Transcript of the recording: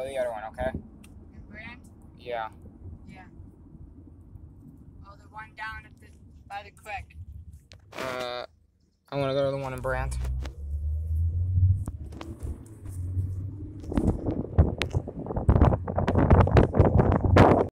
go to the other one, okay? In Brant? Yeah. Yeah. Oh, the one down at by the creek. I want to go to the one in Brant.